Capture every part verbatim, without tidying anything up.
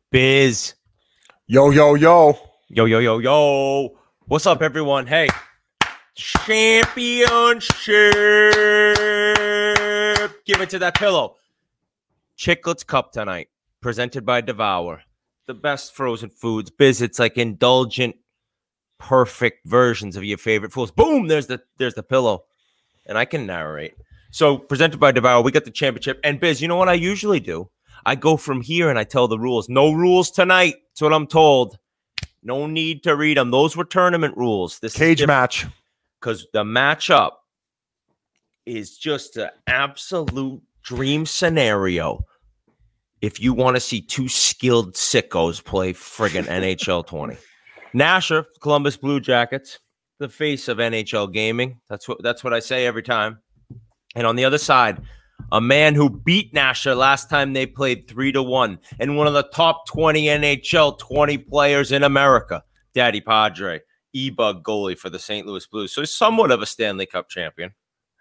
Biz. Yo, yo, yo. Yo, yo, yo, yo. What's up, everyone? Hey. Championship. Give it to that pillow. Chiclets Cup tonight. Presented by Devour. The best frozen foods. Biz, it's like indulgent, perfect versions of your favorite foods. Boom, there's the there's the pillow. And I can narrate. So, presented by Devour, we got the championship. And Biz, you know what I usually do? I go from here and I tell the rules. No rules tonight. That's what I'm told. No need to read them. Those were tournament rules. This Cage match. Because the matchup is just an absolute dream scenario if you want to see two skilled sickos play friggin' N H L twenty. Nasher, Columbus Blue Jackets, the face of N H L gaming. That's what that's what I say every time. And on the other side, a man who beat Nasher last time they played three to one, and one of the top twenty N H L twenty players in America, Daddy Padre, E-Bug goalie for the Saint Louis Blues. So he's somewhat of a Stanley Cup champion.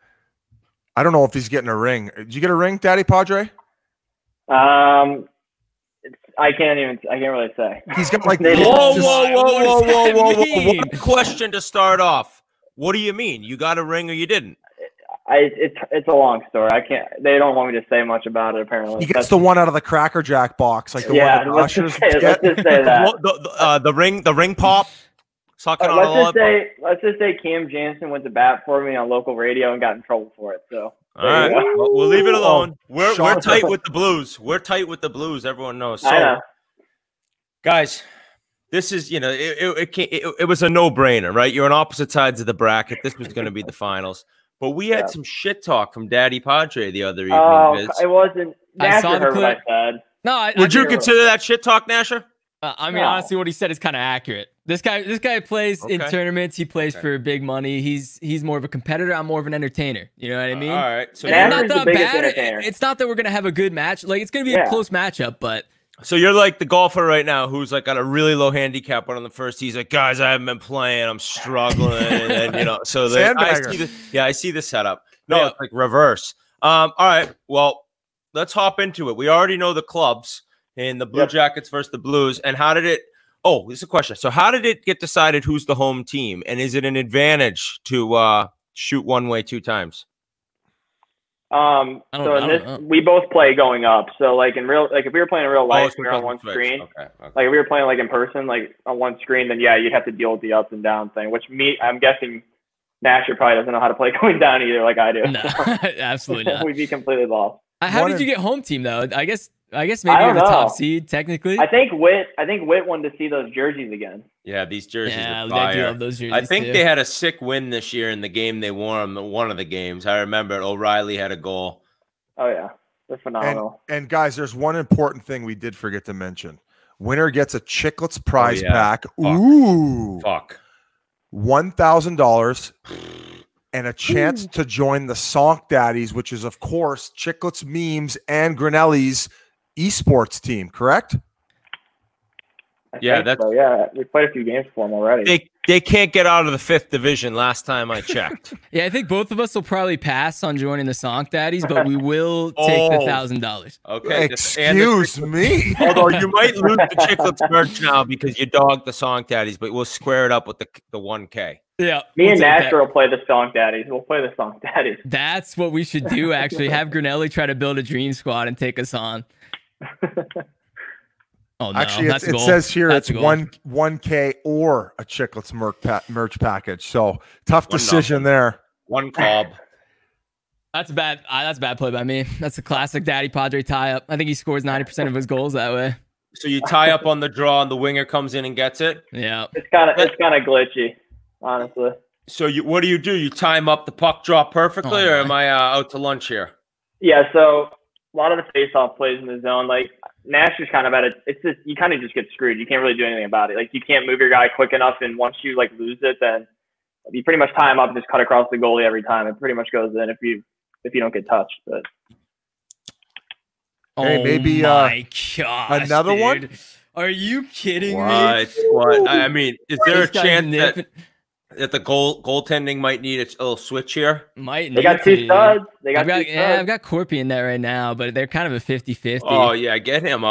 I don't know if he's getting a ring. Did you get a ring, Daddy Padre? Um, it's, I can't even. I can't really say. He's got like. whoa, whoa, whoa, whoa, whoa, whoa, whoa! mean? One question to start off. What do you mean? You got a ring or you didn't? I it's it's a long story. I can't. They don't want me to say much about it. Apparently, He gets That's, the one out of the Cracker Jack box, like the yeah, one that let's ushers just say, let's get. just say that. the, the, uh, the ring, the ring pop. Sucking Uh, on let's a just lollipop. say, let's just say Cam Jansen went to bat for me on local radio and got in trouble for it. So, All right, well, we'll leave it alone. We're Sean- we're tight with the Blues. We're tight with the Blues. Everyone knows. So, I know. guys, this is you know it it, it, can't- it, it was a no brainer, right? You're on opposite sides of the bracket. This was going to be the finals, but we had Yeah. some shit talk from Daddy Padre the other evening. Oh, Viz. it wasn't. I Nasher saw the heard what I clip. said. No, I, Would I, you consider that shit talk, Nasher? uh, I mean, No. honestly, what he said is kind of accurate. This guy, this guy plays in Okay. tournaments. He plays Okay. for big money. He's he's more of a competitor. I'm more of an entertainer. You know what I mean? Uh, all right. So, And Nasher's not the that biggest bad. entertainer. It's not that we're gonna have a good match. Like it's gonna be Yeah. a close matchup, but so you're like the golfer right now who's like got a really low handicap, but on the first, he's like, guys, I haven't been playing. I'm struggling, and, and you know, so the, I Sandbagger. see the yeah, I see the setup. No, Yeah. it's like reverse. Um, all right, well, let's hop into it. We already know the clubs in the Blue Yep. Jackets versus the Blues, and how did it? Oh, this is a question. So, how did it get decided who's the home team, and is it an advantage to uh, shoot one way two times? Um, I don't- so I in don't this, know. we both play going up. So like in real, like if we were playing in real Oh, life, it's we were on because one it's switched. screen. Okay, okay. Like if we were playing like in person, like on one screen, then yeah, you'd have to deal with the ups and downs thing. Which me, I'm guessing, Nasher probably doesn't know how to play going down either, like I do. no, absolutely not. We'd be completely lost. Uh, How One did of- you get home team though? I guess I guess I maybe you're don't the top know. seed technically. I think Witt, I think Witt wanted to see those jerseys again. Yeah, these jerseys yeah, are I do fire. love those jerseys. I think too. they had a sick win this year in the game they won. One of the games I remember, O'Reilly had a goal. Oh yeah, they're And, phenomenal. and guys, there's one important thing we did forget to mention. Winner gets a Chiclets prize yeah. pack. Fuck. Ooh. Fuck. one thousand dollars and a chance to join the Sonk Daddies, which is, of course, Chiclets Memes and Grinelli's esports team, correct? I Yeah, think that's- so. Yeah, we played a few games for them already. They they can't get out of the fifth division. Last time I checked. Yeah, I think both of us will probably pass on joining the Sonk Daddies, but we will take the Oh. thousand dollars. Okay. just- and the- Excuse me. Although you might lose the Chicklets merch now because you dogged the Song Daddies, but we'll square it up with the the one K. Yeah, Me we'll and take that. Nasher will play the Song Daddies. We'll play the Song Daddies. That's what we should do. Actually, have Grinelli try to build a dream squad and take us on. Oh no, Actually, that's it's, a it goal. says here That's a it's goal. one one K or a Chiclets merch, pa- merch package. So tough One decision there. One cob. That's a bad. Uh, that's a bad play by me. That's a classic Daddy Padre tie up. I think he scores ninety percent of his goals that way. So you tie up on the draw, and the winger comes in and gets it. Yeah. It's kind of it's kind of glitchy, honestly. So you what do you do? You time up the puck draw perfectly, Oh, or am I uh, out to lunch here? Yeah, so a lot of the face-off plays in the zone, like Nasher's kind of at it. It's just you kind of just get screwed. You can't really do anything about it. Like you can't move your guy quick enough, and once you like lose it, then you pretty much tie him up and just cut across the goalie every time. It pretty much goes in if you if you don't get touched. But Hey, oh maybe, uh, my gosh, another dude. one? Are you kidding me? What? What? I I mean, is there a This guy's chance that, nipping- that the goal goaltending might need a little switch here? Might they got need two to. studs. They got, I've got, two yeah, studs. I've got Corpy in there right now, but they're kind of a fifty fifty. Oh yeah, get him out.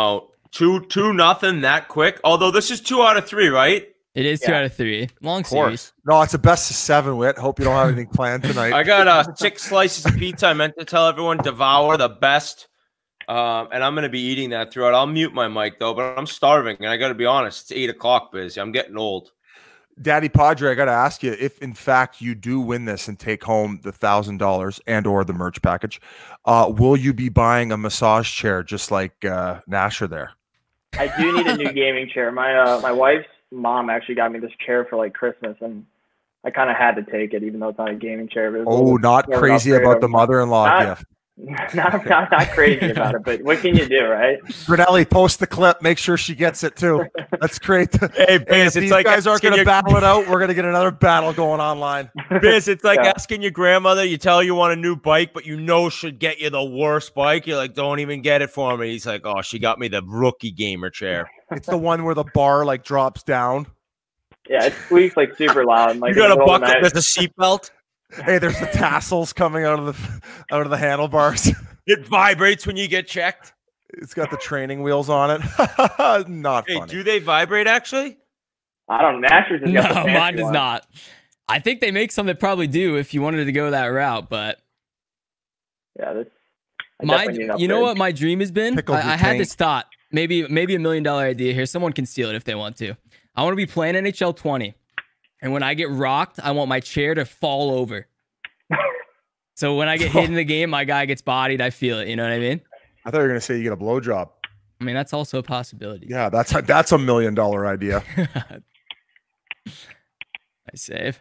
Two, two, nothing that quick. Although this is two out of three, right? It is two Yeah. out of three. Long Of course. series. No, it's a best of seven, Whit. Hope you don't have anything planned tonight. I got uh, six slices of pizza. I meant to tell everyone devour the best, um, and I'm gonna be eating that throughout. I'll mute my mic though, but I'm starving, and I got to be honest. It's eight o'clock, busy. I'm getting old. Daddy Padre, I got to ask you, if in fact you do win this and take home the thousand dollars and or the merch package, uh, will you be buying a massage chair just like uh, Nasher there? I do need a new gaming chair. My uh, my wife's mom actually got me this chair for like Christmas, and I kind of had to take it, even though it's not a gaming chair. But it was a Oh, little- not little crazy upgrade about the over- mother-in-law Not- gift. not, not not crazy about it, but what can you do, right? Brunelli, post the clip. Make sure she gets it too. That's great. Hey, Biz, Biz, if it's these like guys aren't asking going to your- battle it out, we're going to get another battle going online. Biz, it's like Yeah. asking your grandmother. You tell her you want a new bike, but you know she'll get you the worst bike. You're like, don't even get it for me. He's like, oh, she got me the rookie gamer chair. It's the one where the bar like drops down. Yeah, it squeaks like super loud. and, Like You in got the a middle of the bucket. night. There's a seatbelt. Hey, there's the tassels coming out of the out of the handlebars. It vibrates when you get checked. It's got the training wheels on it. Not Hey, funny. do they vibrate actually? I don't know. Nasher's has No, got the fancy mine does one. not. I think they make some that probably do if you wanted to go that route, but Yeah, this. I my, definitely need an you know upgrade. what my dream has been? Tickled your I, I had taint. this thought, maybe maybe a million dollar idea here. Someone can steal it if they want to. I want to be playing N H L twenty, and when I get rocked, I want my chair to fall over. So when I get hit in the game, my guy gets bodied. I feel it. You know what I mean? I thought you were going to say you get a blowjob. I mean that's also a possibility. Yeah, that's a, that's a million dollar idea. I save.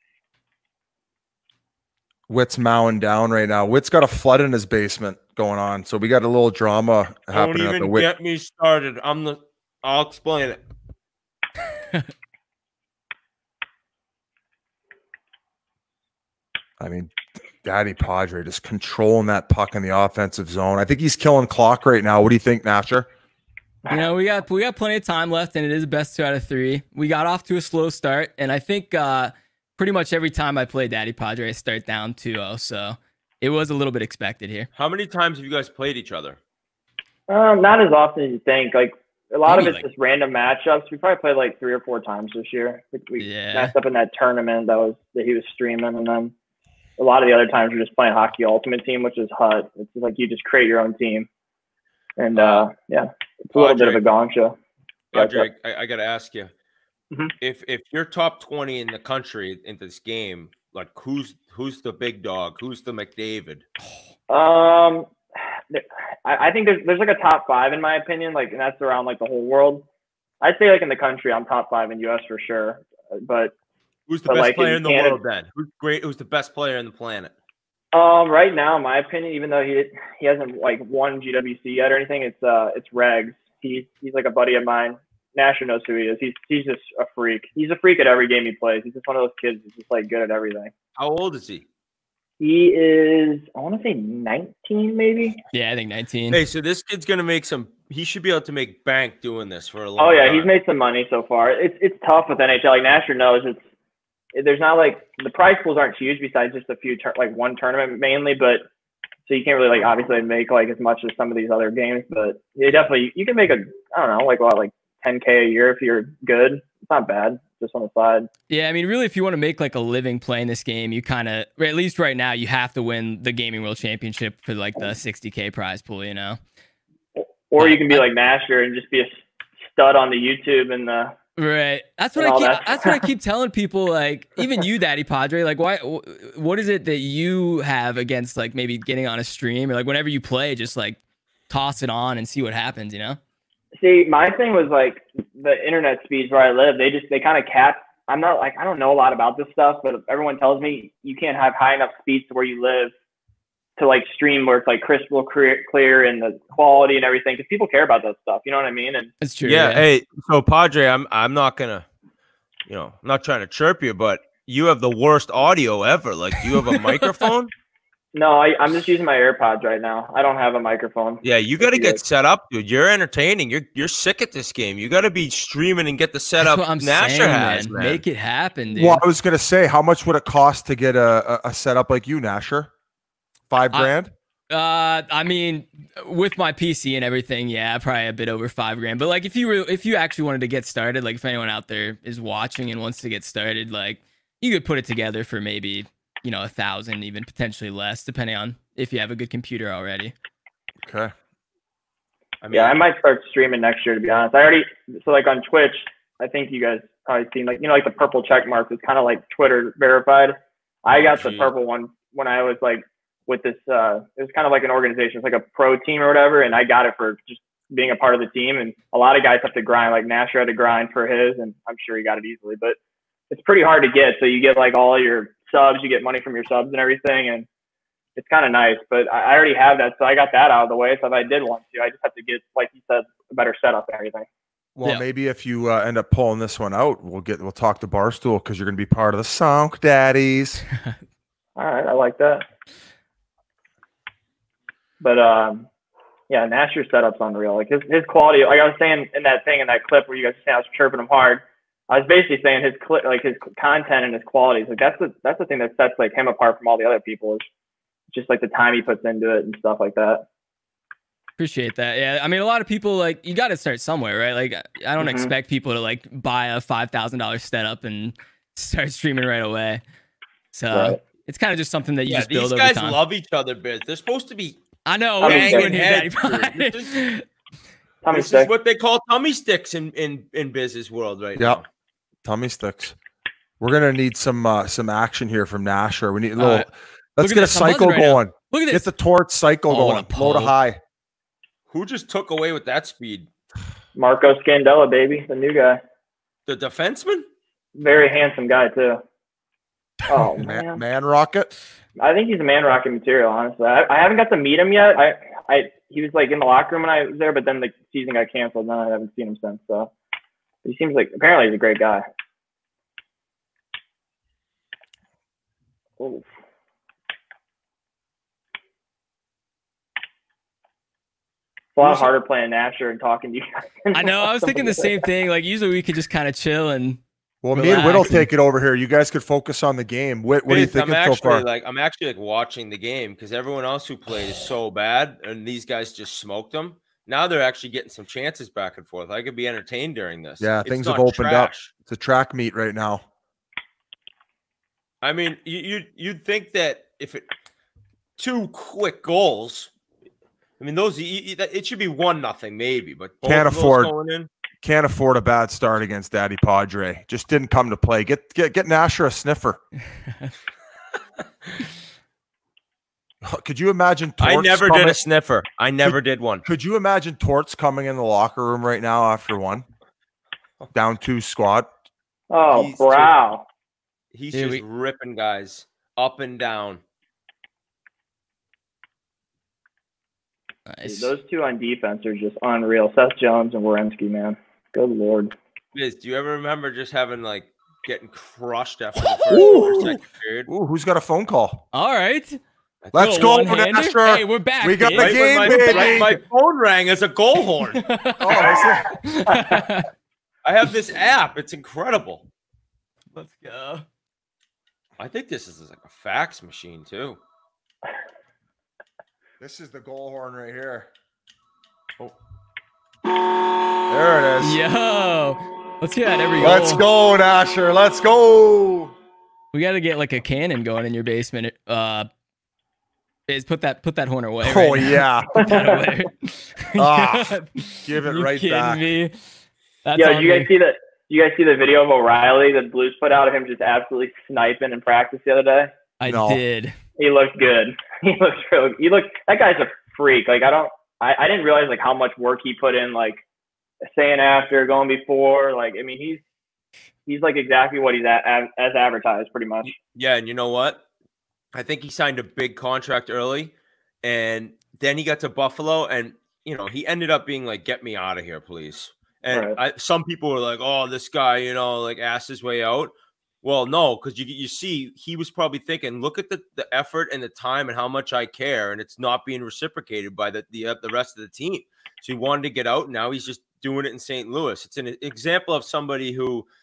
Witt's mowing down right now. Witt's got a flood in his basement going on, so we got a little drama Don't happening at the even Witt. get me started. I'm the. I'll explain it. I mean, Daddy Padre just controlling that puck in the offensive zone. I think he's killing clock right now. What do you think, Nasher? You know, we got we got plenty of time left, and it is best two out of three. We got off to a slow start, and I think uh, pretty much every time I play Daddy Padre, I start down two oh. So it was a little bit expected here. How many times have you guys played each other? Um, not as often as you think. Like a lot Maybe of it's like- just random matchups. We probably played like three or four times this year. We, we Yeah. messed up in that tournament that was that he was streaming, and then a lot of the other times we're just playing Hockey Ultimate Team, which is H U D. It's just like you just create your own team, and uh, yeah, it's a little bit of a gong show. Yeah, Roderick, I, I got to ask you, Mhm. if if you're top twenty in the country in this game, like who's who's the big dog? Who's the McDavid? Um, I, I think there's there's like a top five in my opinion, like, and that's around like the whole world. I'd say like in the country, I'm top five in U S for sure, but Who's the But, best like, player in in the Canada- world? Then who's great? Who's the best player in the planet? Um, right now, in my opinion, even though he he hasn't like won G W C yet or anything, it's uh it's Regs. He's he's like a buddy of mine. Nasher knows who he is. He's he's just a freak. He's a freak at every game he plays. He's just one of those kids who's just like good at everything. How old is he? He is, I want to say nineteen, maybe. Yeah, I think nineteen. Hey, so this kid's gonna make some. He should be able to make bank doing this for a long Oh yeah, time. he's made some money so far. It's it's tough with N H L. Like Nasher knows, it's there's not like the prize pools aren't huge besides just a few tur- like one tournament mainly, but so you can't really like obviously make like as much as some of these other games. But you definitely you can make a I don't know like what like ten K a year if you're good. It's not bad. Just on the side. Yeah, I mean, really, if you want to make like a living playing this game, you kind of, or at least right now, you have to win the Gaming World Championship for like the sixty K prize pool, you know? Or you can be like Nasher and just be a stud on the YouTube and the. Right. That's what And I all keep. that. That's what I keep telling people. Like, even you, Daddy Padre. Like, why? wh- What is it that you have against like maybe getting on a stream or like whenever you play, just like toss it on and see what happens, you know? See, my thing was like the internet speeds where I live. They just they kind of cap. I'm not like I don't know a lot about this stuff, but everyone tells me you can't have high enough speeds to where you live to like stream where it's like crystal clear, clear and the quality and everything because people care about that stuff. You know what I mean? And It's true. Yeah, Hey, so Padre, I'm I'm not gonna, you know, I'm not trying to chirp you, but you have the worst audio ever. Like, do you have a microphone? no, I, I'm just using my AirPods right now. I don't have a microphone. Yeah, you got to you get guys- set up, dude. You're entertaining. You're you're sick at this game. You got to be streaming and get the That's setup what I'm Nasher saying, has, man. man. Make it happen, dude. Well, I was going to say, how much would it cost to get a, a, a setup like you, Nasher? Five I- grand? Uh, I mean, with my P C and everything, yeah, probably a bit over five grand. But like, if you were, if you actually wanted to get started, like if anyone out there is watching and wants to get started, like you could put it together for maybe, you know, a thousand, even potentially less, depending on if you have a good computer already. Okay. I mean, yeah, I might start streaming next year, to be honest. I already, so like on Twitch, I think you guys probably seen like, you know, like the purple check mark is kind of like Twitter verified. I got oh, the purple one when I was like with this, uh, it was kind of like an organization. It's like a pro team or whatever. And I got it for just being a part of the team. And a lot of guys have to grind, like Nasher had to grind for his, and I'm sure he got it easily, but it's pretty hard to get. So you get like all your subs, you get money from your subs and everything. And it's kind of nice, but I already have that. So I got that out of the way. So if I did want to, I just have to get, like you said, a better setup and everything. Well, yeah. maybe if you uh, end up pulling this one out, we'll get, we'll talk to Barstool because you're going to be part of the Sonk Daddies. All right. I like that. But, um, yeah, Nasher's setup's unreal. Like his, his quality, like I was saying in that thing, in that clip where you guys were saying I was chirping him hard, I was basically saying his clip, like his content and his qualities, like that's the, that's the thing that sets like him apart from all the other people, is just like the time he puts into it and stuff like that. Appreciate that. Yeah, I mean, a lot of people, like, you got to start somewhere, right? Like, I don't mm-hmm. expect people to like buy a five thousand dollar setup and start streaming right away. So right. it's kind of just something that you yeah, just these build guys over time. love each other, Biz. They're supposed to be. I know. Tommy We're stick. Daddy Head, this is, Tommy this stick. is what they call tummy sticks in in in Biz's world right Yep. now. Tummy sticks. We're gonna need some uh, some action here from Nasher. We need a little. right. Let's Look at get a this. I'm cycle buzzing right now. going. Look at Get this. the torch cycle Oh, what going. a Low to pole. high. Who just took away with that speed? Marco Scandella, baby, the new guy. The defenseman? Very handsome guy too. Oh Man, man, man rocket. I think he's a man rocket material. Honestly, I, I haven't got to meet him yet. I, I, he was like in the locker room when I was there, but then the season got canceled. Now I haven't seen him since. So he seems like apparently he's a great guy. Oof. It's a lot harder playing Nasher and talking to you guys. I know. I was thinking the same thing. Like, usually we could just kind of chill and. Well, me and relax Whit'll and- take it over here. You guys could focus on the game. Whit, what are you Biz, thinking I'm so actually far? like I'm actually like watching the game because everyone else who played is so bad, and these guys just smoked them. Now they're actually getting some chances back and forth. I could be entertained during this. Yeah, It's things not have opened up. trash. It's a track meet right now. I mean, you you you'd think that if it two quick goals, I mean those you, you, that- it should be one nothing maybe, but both Can't of those afford- going in. Can't afford a bad start against Daddy Padre. Just didn't come to play. Get get get Nasher a sniffer. Could you imagine? I Torts never coming, did a sniffer. I never did one. Could you imagine Torts coming in the locker room right now after one, down two squad? Oh, He's wow. He's Here just we- ripping guys up and down. Nice. Those two on defense are just unreal. Seth Jones and Werenski, man. Good Lord. Biz, do you ever remember just having like getting crushed after the first or second period? Ooh, who's got a phone call? All right. Let's Little go, one-hander. Nasher. Hey, we're back. We got kid. the Right game, when my, baby. right, my phone rang as a goal horn. Oh, is it? I have this app. It's incredible. Let's go. I think this is like a fax machine too. This is the goal horn right here. Oh, there it is. Yo. Let's hear that every Let's goal. go, Nasher. Let's go. We got to get like a cannon going in your basement. Uh, is put that put that horn away. Oh right now. yeah. Put that away. Ah, give it You right kidding back. Me? That's Yo, on did you guys me. see the you guys see the video of O'Reilly that Blues put out of him just absolutely sniping in practice the other day? I No. did. He looked good. He looks real. He looked. That guy's a freak. Like I don't. I, I didn't realize like how much work he put in. Like saying after, going before. Like I mean, he's he's like exactly what he's at, as, as advertised, pretty much. Yeah, and you know what? I think he signed a big contract early, and then he got to Buffalo, and you know he ended up being like, "Get me out of here, please." And Right. I, some people were like, "Oh, this guy, you know, like asked his way out." Well, no, because you you see, he was probably thinking, "Look at the the effort and the time and how much I care, and it's not being reciprocated by the the, uh, the rest of the team." So he wanted to get out. And now he's just doing it in Saint Louis. It's an example of somebody who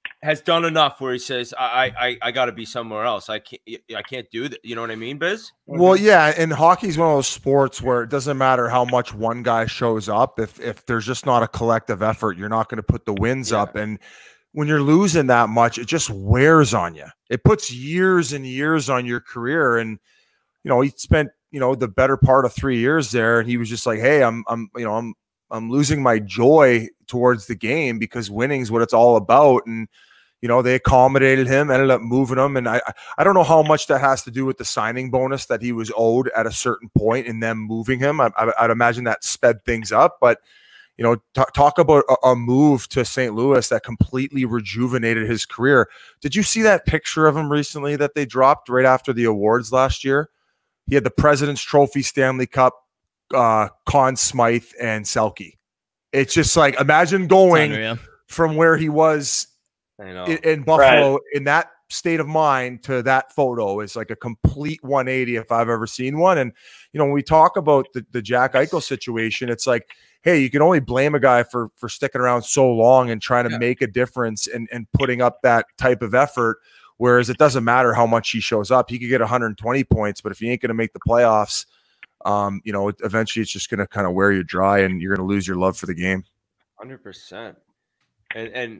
has done enough where he says, I I I got to be somewhere else. I can't I can't do that. You know what I mean, Biz? Well, yeah, and hockey's one of those sports where it doesn't matter how much one guy shows up. If if there's just not a collective effort, you're not going to put the wins Yeah. up. And when you're losing that much, it just wears on you. It puts years and years on your career. And you know, he spent you know the better part of three years there, and he was just like, hey, I'm I'm you know I'm I'm losing my joy towards the game because winning is what it's all about. And you know, they accommodated him, ended up moving him. And I I don't know how much that has to do with the signing bonus that he was owed at a certain point and them moving him. I, I, I'd imagine that sped things up. But, you know, t- talk about a, a move to Saint Louis that completely rejuvenated his career. Did you see that picture of him recently that they dropped right after the awards last year? He had the President's Trophy, Stanley Cup, uh, Conn Smythe, and Selke. It's just like, imagine going from where he was I know. in, in Buffalo Right. in that state of mind to that photo is like a complete one eighty if I've ever seen one. And, you know, when we talk about the, the Jack Eichel situation, it's like, hey, you can only blame a guy for, for sticking around so long and trying to Yeah. make a difference and, and putting up that type of effort. Whereas it doesn't matter how much he shows up. He could get one hundred twenty points, but if he ain't going to make the playoffs, um, you know, eventually it's just going to kind of wear you dry and you're going to lose your love for the game. one hundred percent. And and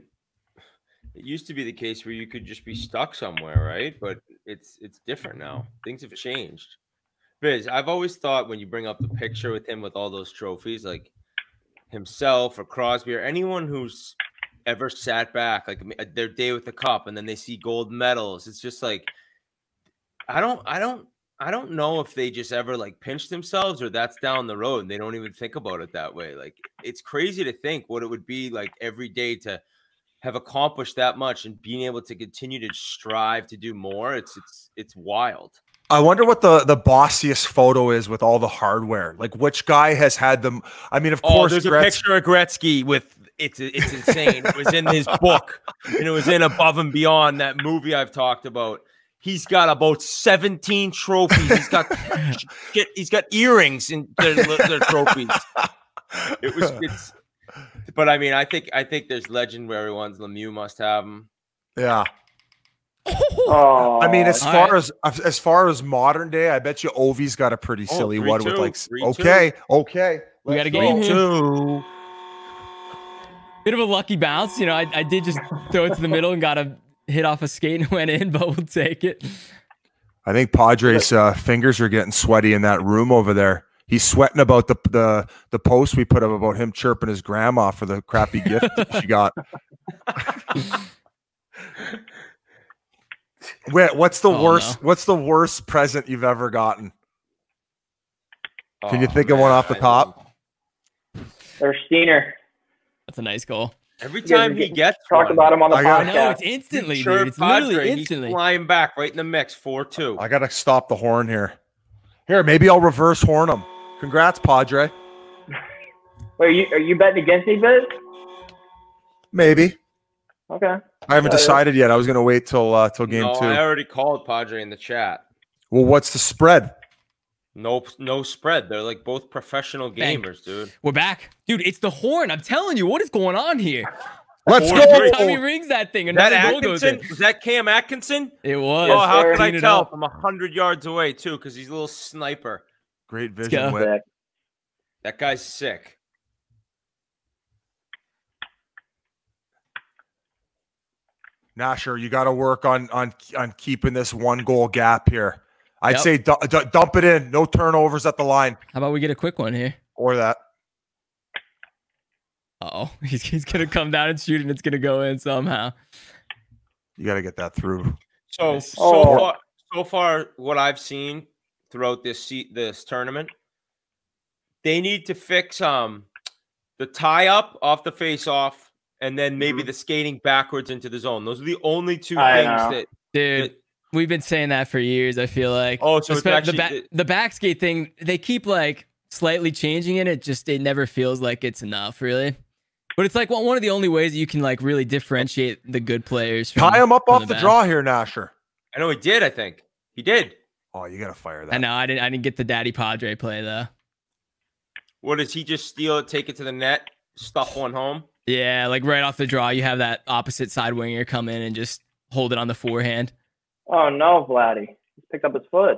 it used to be the case where you could just be stuck somewhere, right? But it's it's different now. Things have changed. Biz, I've always thought when you bring up the picture with him with all those trophies, like himself or Crosby or anyone who's ever sat back, like their day with the cup, and then they see gold medals. It's just like I don't, I don't, I don't know if they just ever like pinch themselves or that's down the road and they don't even think about it that way. Like it's crazy to think what it would be like every day to have accomplished that much and being able to continue to strive to do more. It's it's it's wild. I wonder what the the bossiest photo is with all the hardware. Like which guy has had them? I mean, of Oh, course, there's a Gretz- picture of Gretzky with it's it's insane. It was in his book and it was in Above and Beyond, that movie I've talked about. He's got about seventeen trophies. He's got get, he's got earrings in their, their trophies. It was it's, but I mean, I think I think there's legendary ones. Lemieux must have them. Yeah. Oh, I mean, as All far right. as as far as modern day, I bet you Ovi's got a pretty Oh, silly three, one with two. like. Three, Okay, okay. We got a let's game go. here. Two. Bit of a lucky bounce. You know, I, I did just throw it to the middle and got a hit off a skate and went in, but we'll take it. I think Padres' uh, fingers are getting sweaty in that room over there. He's sweating about the the the post we put up about him chirping his grandma for the crappy gift that she got. Wait, what's the Oh, worst? no. What's the worst present you've ever gotten? Can you Oh, think of one man, off the I top? Or Steiner. That's a nice goal. Every You guys time are he getting- gets Talk one, about him on the I got- I know, podcast. it's instantly, sure dude. It's literally Padre, instantly. He's flying back right in the mix, four two. I gotta stop the horn here. Here, maybe I'll reverse horn him. Congrats, Padre. Wait, are you, are you betting against me, Biz? Maybe. Okay. I haven't Yeah, yeah. decided yet. I was gonna wait till uh, till game No, two. I already called Padre in the chat. Well, what's the spread? No, no spread. They're like both professional Bang. gamers, dude. We're back. Dude, it's the horn. I'm telling you, what is going on here? Let's Four go. three. Every time he rings that thing, Is that another goal goes in. Atkinson? Was that Cam Atkinson? It was. oh, how sir. could I Clean it tell up. from a hundred yards away too? Because he's a little sniper. Great go. vision, Whit. Sick. That guy's sick. Nasher, you got to work on on on keeping this one goal gap here. I'd Yep. say du- du- dump it in. No turnovers at the line How about we get a quick one here? or that. Uh-oh. He's, he's going to come down and shoot, and it's going to go in somehow. You got to get that through. So Nice. so Oh. far, so far, what I've seen throughout this se- this tournament, they need to fix um the tie up off the face off, and then maybe Mhm. the skating backwards into the zone. Those are the only two I things know. that. Dude, that- we've been saying that for years, I feel like. Oh, so it's Espe- actually the, ba- the- the back skate thing, they keep like slightly changing it. It just, it never feels like it's enough, really. But it's like one one of the only ways that you can like really differentiate the good players. From, Tie him up from off the bad. draw here, Nasher. I know he did. I think he did. Oh, you got to fire that. I know, I didn't, I didn't get the Daddy Padre play though. What does he just steal it, take it to the net, stuff one home? Yeah, like right off the draw, you have that opposite side winger come in and just hold it on the forehand. Oh no, Vladdy. He's picked up his foot.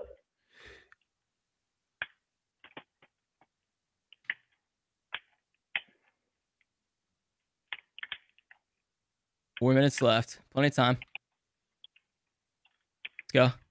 Four minutes left. Plenty of time. Let's go.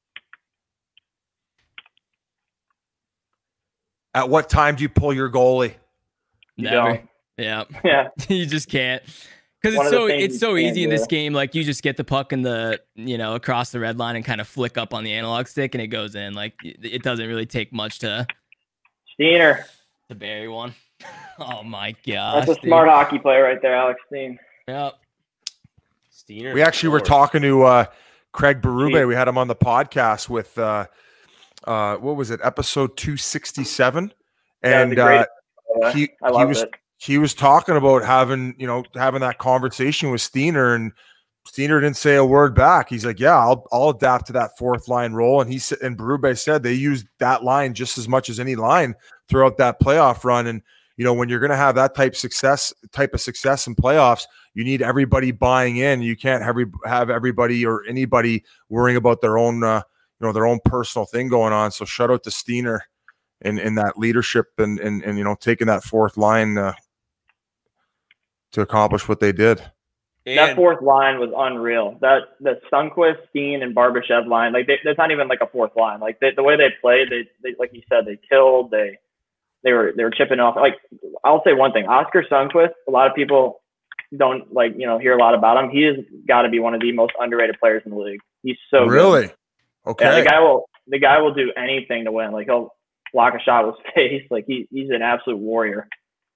At what time do you pull your goalie? You Never. don't. Yeah. Yeah. You just can't. Because One it's of the so things it's you so can't easy in this do. game. Like you just get the puck in the you know across the red line and kind of flick up on the analog stick and it goes in. Like it it doesn't really take much to Steiner. to bury one. Oh my gosh. That's a dude. smart hockey player right there, Alex Steen. Yep. Steiner We actually were scored. talking to uh, Craig Berube. Jeez. We had him on the podcast with uh, uh, what was it, episode two sixty-seven, That was and a great- uh, he I he love was it. he was talking about having you know having that conversation with Steiner, and Steiner didn't say a word back. He's like, "Yeah, I'll I'll adapt to that fourth line role." And he said, and Berube said they used that line just as much as any line throughout that playoff run. And you know, when you're going to have that type success type of success in playoffs, you need everybody buying in. You can't have every, have everybody or anybody worrying about their own uh, you know their own personal thing going on. So shout out to Steiner in in that leadership and and and you know taking that fourth line uh, to accomplish what they did. That And fourth line was unreal. That the Sundqvist, Steen, and Barbashev line, like they, that's not even like a fourth line. Like they, the way they played, they, they like you said, they killed. They they were they were chipping off. Like I'll say one thing, Oscar Sundqvist. A lot of people don't like you know hear a lot about him. He has got to be one of the most underrated players in the league. He's so Really? good. Okay. Yeah, the guy will the guy will do anything to win. Like he'll block a shot with his face. Like he he's an absolute warrior.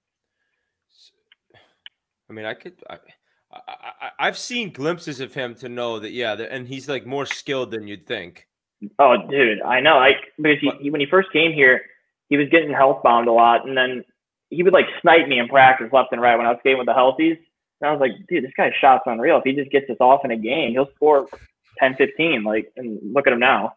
I mean, I could. I, I, I, I've seen glimpses of him to know that, yeah, that, and he's like more skilled than you'd think. Oh, dude, I know. Like because he, he when he first came here, he was getting health bound a lot, and then he would like snipe me in practice left and right when I was skating with the healthies. And I was like, dude, this guy's shot's unreal. If he just gets this off in a game, he'll score ten, fifteen. Like, and look at him now.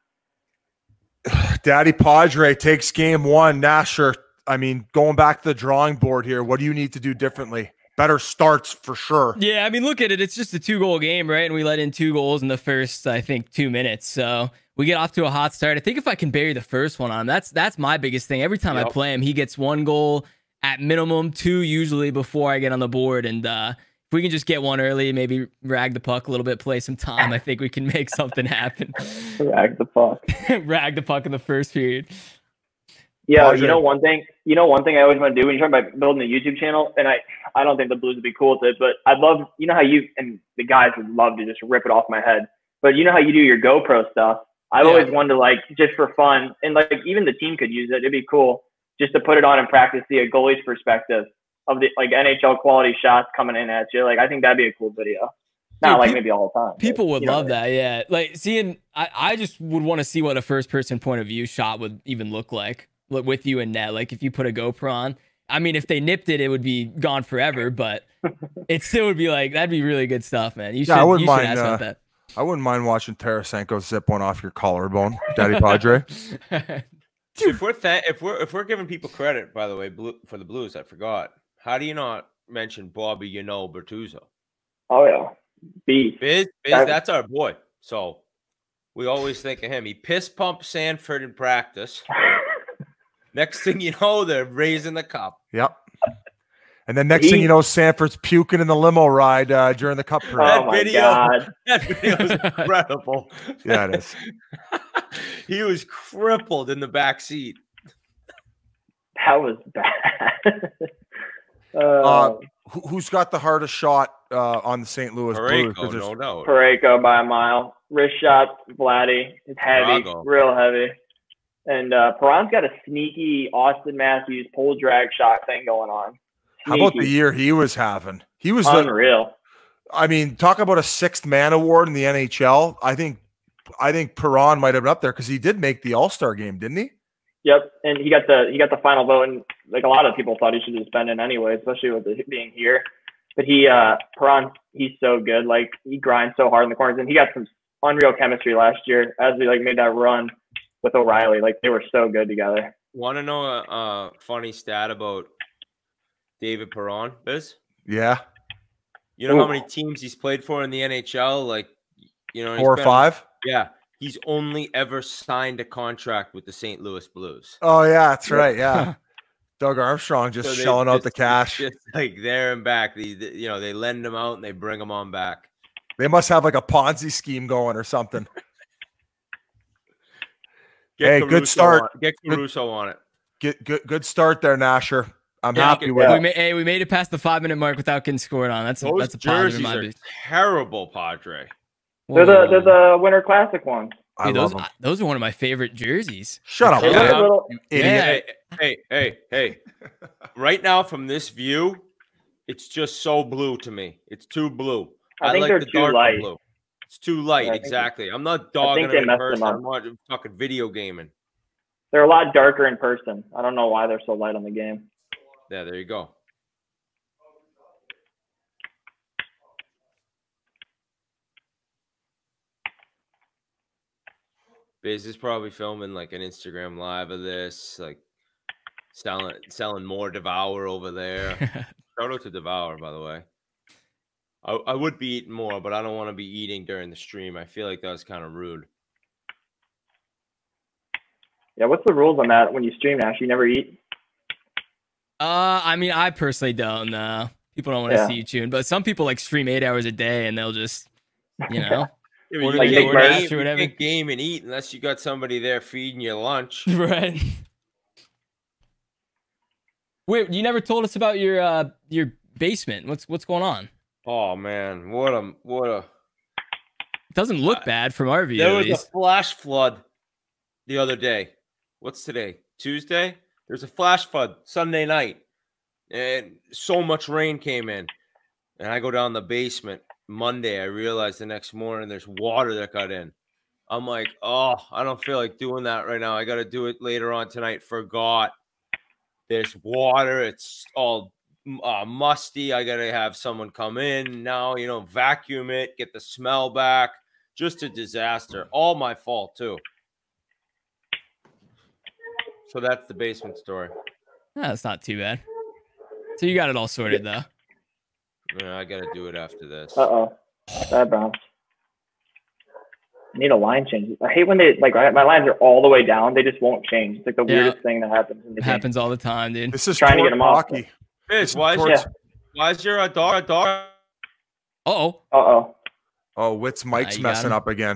Daddy Padre takes game one. Nasher, I mean, going back to the drawing board here, what do you need to do differently? Better starts for sure. Yeah, I mean, look at it. It's just a two-goal game, right? And we let in two goals in the first, I think, two minutes. So we get off to a hot start. I think if I can bury the first one on him, that's that's my biggest thing. Every time Yep. I play him, he gets one goal at minimum, two usually before I get on the board. And uh, if we can just get one early, maybe rag the puck a little bit, play some time, I think we can make something happen. Rag the puck. Rag the puck in the first period. Yeah, Padre. you know one thing. You know one thing I always want to do when you're talking about building a YouTube channel, and I, I don't think the Blues would be cool with it, but I'd love. You know how you and the guys would love to just rip it off my head. But you know how you do your GoPro stuff. I've Yeah. always wanted to like just for fun, and like even the team could use it. It'd be cool just to put it on and practice the goalie's perspective of the like N H L quality shots coming in at you. Like I think that'd be a cool video. Not Dude, like peop- maybe all the time. but, People would you know, love that, yeah. Like seeing, I, I just would want to see what a first-person point of view shot would even look like li- with you in net. Like if you put a GoPro on, I mean, if they nipped it, it would be gone forever. But it still would be like that'd be really good stuff, man. You should, Yeah, I wouldn't you should mind, ask uh, about that. I wouldn't mind watching Tarasenko zip one off your collarbone, Daddy Padre. If we're th- if we're if we're giving people credit, by the way, blue, for the Blues, I forgot. How do you not mention Bobby? You know, Bertuzzo, Oh yeah, beef. Biz, Biz, That- that's our boy. So we always think of him. He piss pumped Sanford in practice. Next thing you know, they're raising the cup. Yep. And then next thing He- you know, Sanford's puking in the limo ride uh, during the cup parade. Oh That my video- god. That video was incredible. Yeah, it is. He was crippled in the back seat. That was bad. uh, Uh, Who, who's got the hardest shot uh, on the Saint Louis Blues? 'Cause Pareko, there's- no doubt. Pareko by a mile. Wrist shot, Vladdy. It's heavy, Drago. real heavy. And uh, Perron's got a sneaky Austin Matthews pull drag shot thing going on. How about the Sneaky. year he was having? He was the, Unreal. I mean, talk about a sixth man award in the N H L. I think I think Perron might have been up there because he did make the All-Star game, didn't he? Yep, and he got the he got the final vote, and like a lot of people thought he should have just been in anyway, especially with it being here. But he, uh, Perron, he's so good. Like he grinds so hard in the corners, and he got some unreal chemistry last year as we like made that run with O'Reilly. Like they were so good together. Want to know a, a funny stat about David Perron, Biz? Yeah. You know how Ooh. many teams he's played for in the N H L? Like, you know, he's Four or been- five. Yeah, he's only ever signed a contract with the Saint Louis Blues. Oh yeah, that's right. Yeah. Doug Armstrong just So they shelling out just- the cash. Just like there and back. They, they- you know, they lend him out and they bring him on back. They must have like a Ponzi scheme going or something. Get Hey, good Caruso start. on- Get Good- Caruso on it. Good, good, good start there, Nasher. I'm Yeah, happy good- with yeah. it. We made, hey, we made it past the five minute mark without getting scored on. That's a, Those that's a positive jerseys in my are book. terrible, Padre. They're the they're Whoa. the Winter Classic ones. I Dude, love those, them. those are one of my favorite jerseys. Shut up, They Yeah, look a I'm- little. you Yeah. idiot. Hey, hey, hey, hey. Right now, from this view, it's just so blue to me. It's too blue. I think like they're the too darker light. blue. It's too light, Yeah, I think- exactly. I'm not dogging they it in messed them person. up. I'm not fucking video gaming. They're a lot darker in person. I don't know why they're so light on the game. Yeah, there you go. Biz is probably filming like an Instagram live of this, like selling selling more Devour over there. Shout out to Devour, by the way. I, I would be eating more, but I don't want to be eating during the stream. I feel like that was kind of rude. Yeah, what's the rules on that when you stream, Nash? You never eat? Uh, I mean, I personally don't know. People don't want to Yeah. see you tune, but some people like stream eight hours a day and they'll just, you know, Yeah, Order but the you can't DoorDash game, or you whatever. can't game and eat unless you got somebody there feeding you lunch. right? Wait, you never told us about your uh your basement. What's what's going on? Oh man, what a what a It doesn't look bad from our view. there at was a least. flash flood the other day. What's today? Tuesday? There's a flash flood Sunday night. And so much rain came in. And I go down the basement Monday. I realized the next morning there's water that got in. I'm like, oh, I don't feel like doing that right now. I got to do it later on tonight. Forgot. There's water. It's all uh, musty. I got to have someone come in now, you know, vacuum it, get the smell back. Just a disaster. All my fault, too. So that's the basement story. Ah, that's not too bad. So you got it all sorted though. Yeah, I got to do it after this. Uh oh. Bad bounce. I need a line change. I hate when they, like, I- my lines are all the way down. They just won't change. It's like the Yeah. weirdest thing that happens in the It game. happens all the time, dude. This is Trying to Torque get him off. hockey. Biz, why is, Torque- your, Yeah. why is your uh, dog a dog? Uh oh. Uh oh. Oh, Witt's mic's you got messing him. up again.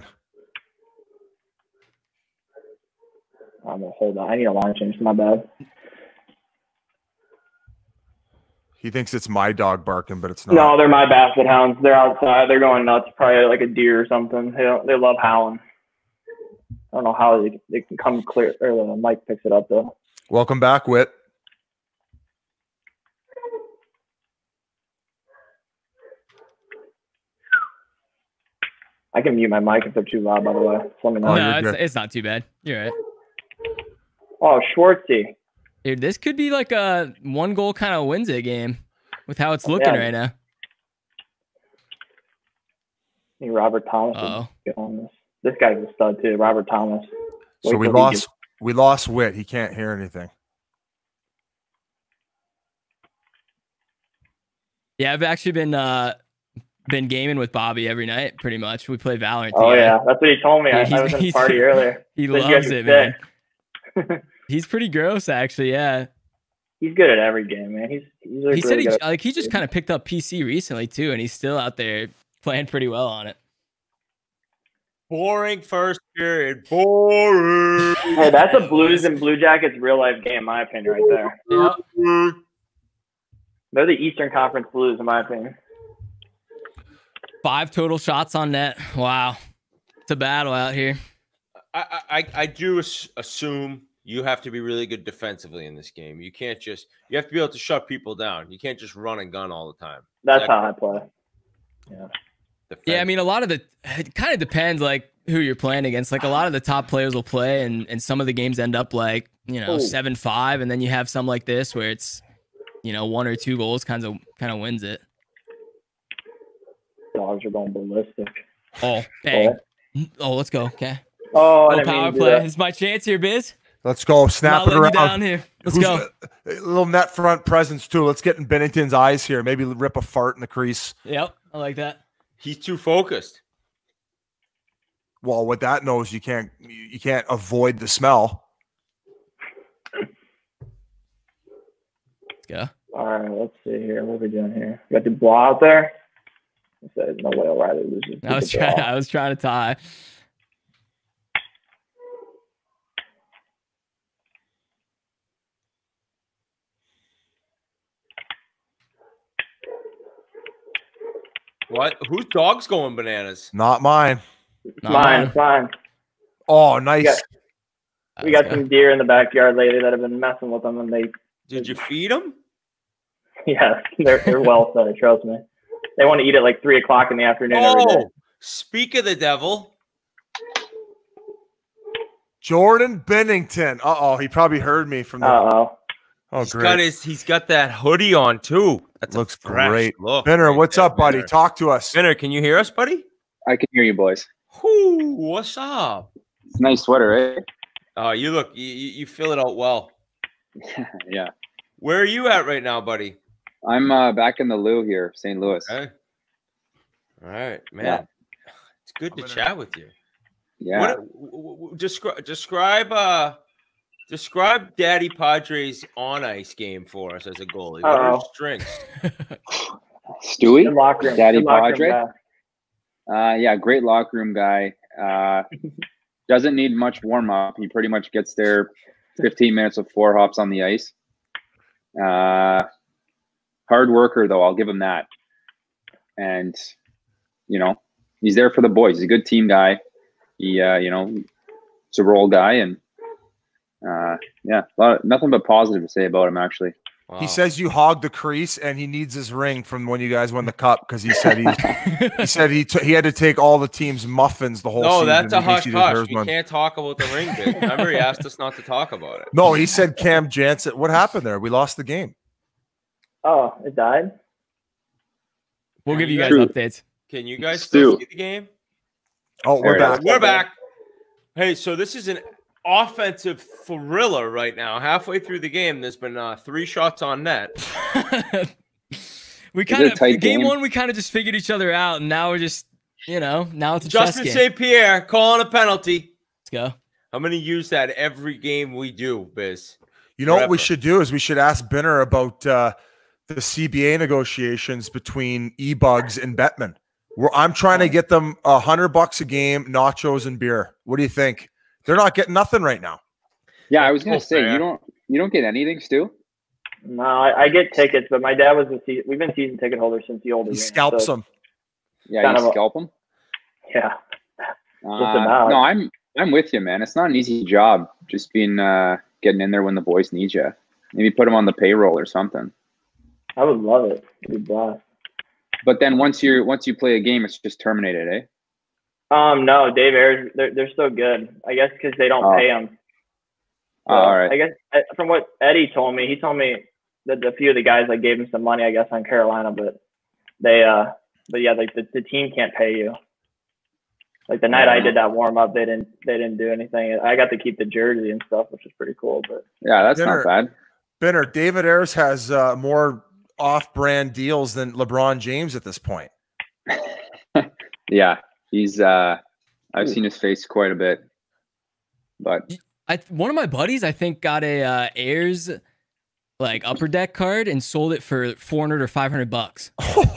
I'm gonna hold on. I need a line change. My bad. He thinks it's my dog barking, but it's not. No, they're my basset hounds. They're outside. They're going nuts. Probably like a deer or something. They don't, they love howling. I don't know how they, they can come clear. Or the mic picks it up though. Welcome back, Witt. I can mute my mic if they're too loud. By the way, just let me know. Oh, no, you're it's, good. it's not too bad. You're right. Oh, Schwartzy. Dude, this could be like a one goal kind of wins it game with how it's looking Yeah. right now. Hey, Robert Thomas. Uh-oh. is good on this. This guy's a stud too. Robert Thomas. Wait So we till he lost. gets- We lost Witt. He can't hear anything. Yeah, I've actually been uh been gaming with Bobby every night, pretty much. We play Valorant Oh together. yeah, that's what he told me. I, He's- I was at a he's- party earlier. He Said you guys loves were it, man. sick. He's pretty gross, actually. Yeah. He's good at every game, man. He's he's like He said really he good. like he just kind of picked up P C recently too, and he's still out there playing pretty well on it. Boring first period. Boring. Hey, that's a Blues and Blue Jackets real life game, in my opinion, right there. Yeah. They're the Eastern Conference Blues, in my opinion. Five total shots on net. Wow. It's a battle out here. I, I, I do as- assume you have to be really good defensively in this game. You can't just you have to be able to shut people down. You can't just run and gun all the time. That's That- how I play. Yeah, I mean, a lot of the it kind of depends like who you're playing against. Like a lot of the top players will play, and and some of the games end up like you know Ooh. seven five, and then you have some like this where it's you know one or two goals kind of kind of wins it. Dogs are going ballistic. Oh, bang! Oh, let's go. Okay, Oh, I oh didn't mean power to do play. that. It's my chance here, Biz. Let's go. I'm Snap not it letting you down around. here. Let's Who's, go. A little net front presence too. Let's get in Bennington's eyes here. Maybe rip a fart in the crease. Yep, I like that. He's too focused. Well, with that nose, you can't you can't avoid the smell. Let's go. All right, let's see here. What are we doing here? We got Dubois out there. I said, no way O'Reilly loses. I was trying. I was trying to tie. What? Whose dog's going bananas? Not mine. It's Not mine. mine. It's mine. Oh, nice. got- We Let's got go. some deer in the backyard lately that have been messing with them, and they, Did you feed him? yeah, they're they're well fed. Trust me. They want to eat at like three o'clock in the afternoon every day. Oh, speak of the devil. Jordan Bennington. Uh oh, he probably heard me from the. Uh oh. oh, He's great. got his. He's got that hoodie on too. That's a Looks fresh great. Look. Benner, right what's there, up, buddy? Benner. Talk to us. Benner, can you hear us, buddy? I can hear you, boys. Whoo, what's up? It's a nice sweater, Oh, you look. You, you you fill it out well. eh? Yeah. Where are you at right now, buddy? I'm uh, back in the Lou here, Saint Louis. Okay. All right, man. Yeah. It's good I'm to gonna- chat with you. Yeah. What w- w- w- describe describe uh describe Daddy Padres on ice game for us as a goalie. What are his Uh-oh. strengths? Stewie? Good locker room. Daddy Good locker room Padre? guy. Uh, yeah, great locker room guy. Uh, doesn't need much warm up. He pretty much gets there fifteen minutes of four hops on the ice. Uh, hard worker, though. I'll give him that. And, you know, he's there for the boys. He's a good team guy. He, uh, you know, he's a role guy. And, uh, yeah, a lot of, nothing but positive to say about him, actually. Wow. He says you hogged the crease, and he needs his ring from when you guys won the cup because he said he he said he t- he had to take all the team's muffins the whole no, season. that's a in case hush he didn't hush. hers We one. can't talk about the ring bit. Remember, he asked us not to talk about it. No, he said Cam Jansen. What happened there? We lost the game. Oh, it died. We'll give you guys True. updates. Can you guys still Stu. see the game? Oh, we're There it back. We're back. Hey, so this is an offensive thriller right now. Halfway through the game, there's been uh, three shots on net. we it kind a of tight game game? one. We kind of just figured each other out, and now we're just, you know, now it's a chess Justin game. Saint Pierre calling a penalty. Let's go. I'm going to use that every game we do, Biz. You know what we Forever. should do is we should ask Binner about uh, the C B A negotiations between E-Bugs and Bettman. Where I'm trying to get them a hundred bucks a game, nachos and beer. What do you think? They're not getting nothing right now. Yeah, I was gonna Oh, say fair. you don't you don't get anything, Stu. No, I, I get tickets, but my dad was a se- we've been season ticket holders since the older He game, scalps so, them. Yeah, Kind you of a- scalp them. Yeah. Uh, about. no, I'm I'm with you, man. It's not an easy job. Just being uh, getting in there when the boys need you. Maybe put them on the payroll or something. I would love it. It'd be blast. But then once you once you play a game, it's just terminated, eh? Um, no, Dave Ayers, they're they're still good. I guess because they don't Oh. pay them. Oh, all right. I guess uh, from what Eddie told me, he told me that a few of the guys like gave him some money, I guess, on Carolina, but they uh, but yeah, like the, the team can't pay you. Like the night I did that warm up, they didn't they didn't do anything. I got to keep the jersey and stuff, which is pretty cool. But Yeah, that's Dinner. not bad. Binner, David Ayers has uh, more off-brand deals than LeBron James at this point. Yeah, he's. uh I've seen his face quite a bit, but I one of my buddies, I think, got a uh, Airs like upper deck card and sold it for four hundred or five hundred bucks.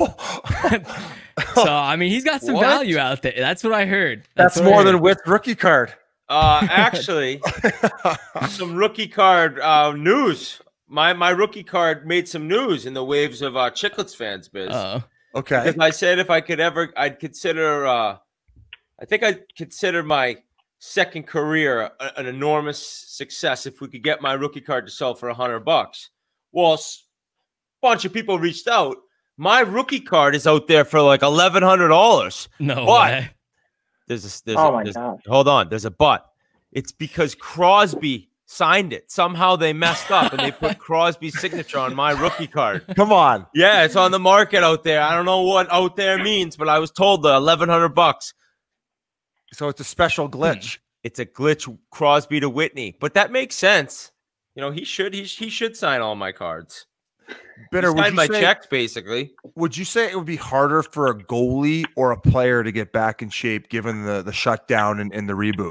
So I mean, he's got some What? value out there. That's what I heard. That's what I more heard. than Witt's rookie card. Uh, actually, some rookie card uh, news. My my rookie card made some news in the waves of uh, Chicklets fans, Biz. Uh-oh. Okay. Because I said if I could ever, I'd consider. Uh, I think I'd consider my second career a, an enormous success if we could get my rookie card to sell for a hundred bucks. Well, a bunch of people reached out. My rookie card is out there for like eleven hundred dollars. No What? way. There's a, there's oh a, my there's, gosh, hold on. There's a but. It's because Crosby signed it. Somehow they messed up and they put Crosby's signature on my rookie card. Come on. Yeah, it's on the market out there. I don't know what out there means, but I was told the eleven hundred bucks. So it's a special glitch. It's a glitch Crosby to Whitney, but that makes sense. You know, he should he, he should sign all my cards. Bitter, He would signed you my say, checks basically. would you say it would be harder for a goalie or a player to get back in shape given the the shutdown and, and the reboot?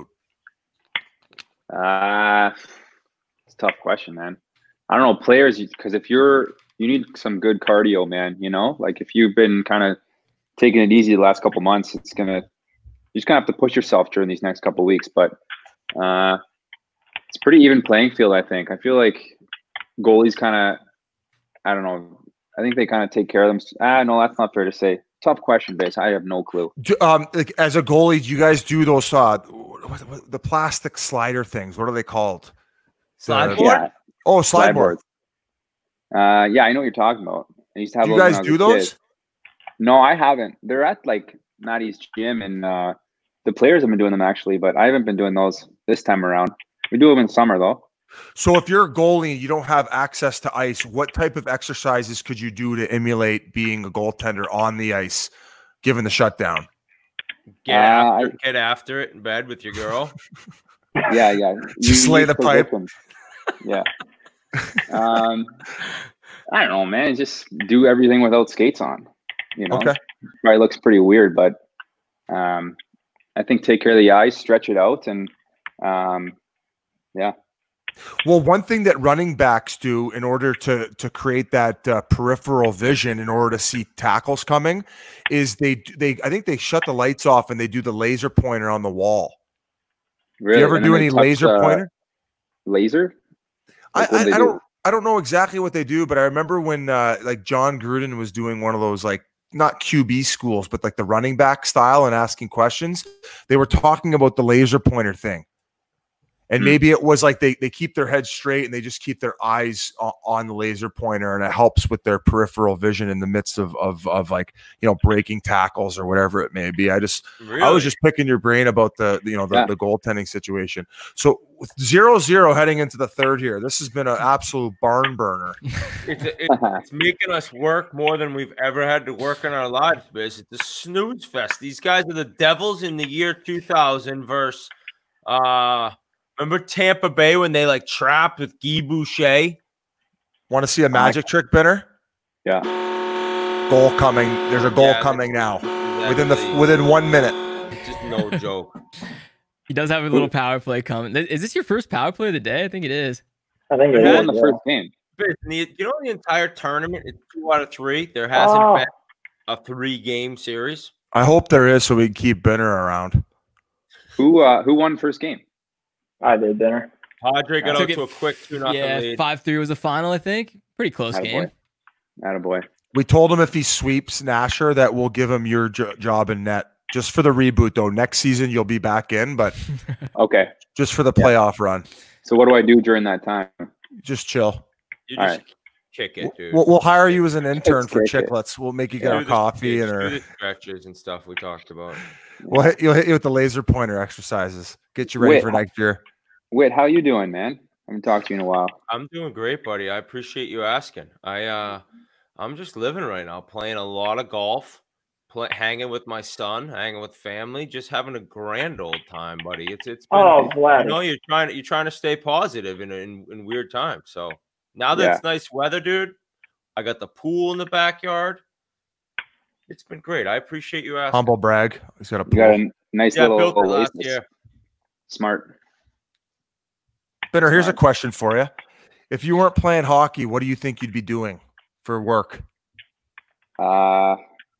Uh, it's a tough question, man. I don't know players because if you're you need some good cardio, man. You know, like if you've been kind of taking it easy the last couple months, it's gonna you just gonna have to push yourself during these next couple weeks. But uh, it's pretty even playing field, I think. I feel like goalies kind of, I don't know. I think they kind of take care of them. Ah, no, that's not fair to say. Tough question, base. I have no clue. Do, um, like as a goalie, do you guys do those uh, what, what, the plastic slider things? What are they called? Slide The- board? Yeah, Oh, slide board. Uh, yeah, I know what you're talking about. I used to have Do you those when guys I was do a those? kid. No, I haven't. They're at like Maddie's gym, and uh, the players have been doing them actually, but I haven't been doing those this time around. We do them in summer though. So if you're a goalie and you don't have access to ice, what type of exercises could you do to emulate being a goaltender on the ice, given the shutdown? Get Uh, after I- get after it in bed with your girl. Yeah, yeah. Just You lay need the pipe. positions. Yeah. um, I don't know, man. Just do everything without skates on. You know, Okay. probably looks pretty weird, but um, I think take care of the eyes, stretch it out, and um, yeah. Well, one thing that running backs do in order to to create that uh, peripheral vision, in order to see tackles coming, is they they I think they shut the lights off and they do the laser pointer on the wall. Really. Do you ever And then do they any touch, laser uh, pointer? Laser? I, Like, what I, do they I do? don't I don't know exactly what they do, but I remember when uh, like John Gruden was doing one of those like not Q B schools, but like the running back style and asking questions. They were talking about the laser pointer thing. And Hmm. maybe it was like they, they keep their head straight and they just keep their eyes on, on the laser pointer, and it helps with their peripheral vision in the midst of, of, of like, you know, breaking tackles or whatever it may be. I just, Really? I was just picking your brain about the, you know, the, Yeah. the goaltending situation. So with zero, zero heading into the third here, this has been an absolute barn burner. It's, it, it's making us work more than we've ever had to work in our lives, biz. It's a snooze fest. These guys are the Devils in the year two thousand versus, uh, remember Tampa Bay when they like trapped with Guy Boucher? Want to see a magic trick, Benner? Yeah. Goal coming. There's a goal Yeah, coming now that's within the actually- within one minute. It's just no joke. He does have a little power play coming. Th- Is this your first power play of the day? I think it is. I think it Who is. won the yeah. first game? Biz, the- you know the entire tournament is two out of three. There hasn't Oh. been a three-game series. I hope there is, so we can keep Benner around. Who uh, who won first game? I did dinner. Padre got Took out it- to a quick two nothing Yeah, lead. five three was the final, I think. Pretty close Attaboy. game. Attaboy. We told him if he sweeps Nasher, that we'll give him your jo- job in net. Just for the reboot, though. Next season, you'll be back in, but Okay. just for the Yeah. playoff run. So what do I do during that time? Just chill. You All just right. kick it, dude. We'll, we'll hire you as an intern It's for great, yeah. Chicklets. We'll make you get Do our the- coffee and do our. the stretches and stuff we talked about. We'll hit, you'll hit you with the laser pointer exercises. Get you ready Wait, for how- next year. Whit, how you doing, man? I haven't talked to you in a while. I'm doing great, buddy. I appreciate you asking. I uh I'm just living right now, playing a lot of golf, play, hanging with my son, hanging with family, just having a grand old time, buddy. It's it's been, Oh, you glad. know you're trying to you're trying to stay positive in in, in weird times. So now that Yeah. it's nice weather, dude, I got the pool in the backyard. It's been great. I appreciate you asking. Humble brag. He's got a You got pool. a nice Yeah, little built it last oasis. year. Smart. Benner, here's a Smart. question for you. If you weren't playing hockey, what do you think you'd be doing for work? Uh,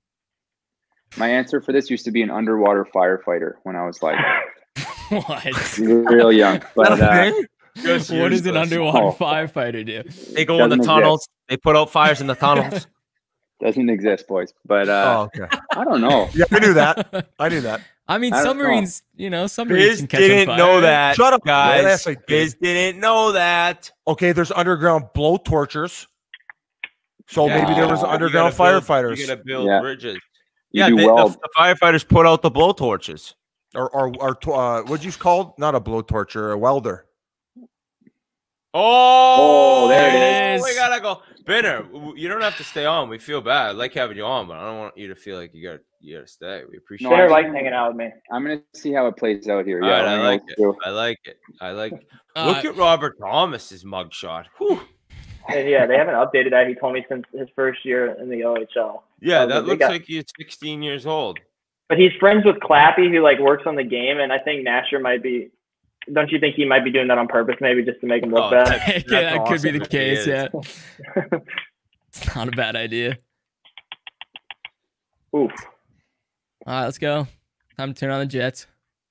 my answer for this used to be an underwater firefighter when I was like What? real young. But uh, Just What does an useless. underwater Oh. firefighter do? They go in the Doesn't exist. tunnels. They put out fires in the tunnels. doesn't exist, boys. But uh, oh, okay. I don't know. Yeah, I knew that. I knew that. I mean, I don't know. submarines, you know, submarines Biz can catch on didn't fire. know that. Shut up, guys. Yes, I did. Biz didn't know that. Okay, there's underground blow torchers. So Yeah. maybe there was You underground You gotta build- firefighters. You gotta build Yeah. bridges. You yeah, do they- weld. the, the firefighters put out the blow torches. Or or, or to- uh, what'd you call? Not a blow torcher, a welder. Oh, Oh, there it is. We gotta go. Binner, you don't have to stay on. We feel bad. I like having you on, but I don't want you to feel like you got you gotta stay. We appreciate No, Dinner it. I'm- likes hanging out with me. I'm gonna see how it plays out here. All Yeah, right, I let me like know it. too. I like it. I like it. Uh, Look at Robert Thomas's mugshot. Whew. And yeah, they haven't updated that. He told me since his first year in the O H L. Yeah, Oh, that they looks got- like he's sixteen years old. But he's friends with Clappy, who like works on the game, and I think Nasher might be. Don't you think he might be doing that on purpose, maybe just to make him look Oh, bad? that's- yeah, that's that could be awesome the if he case. is. Yeah, it's not a bad idea. Oof. All right, let's go. Time to turn on the Jets.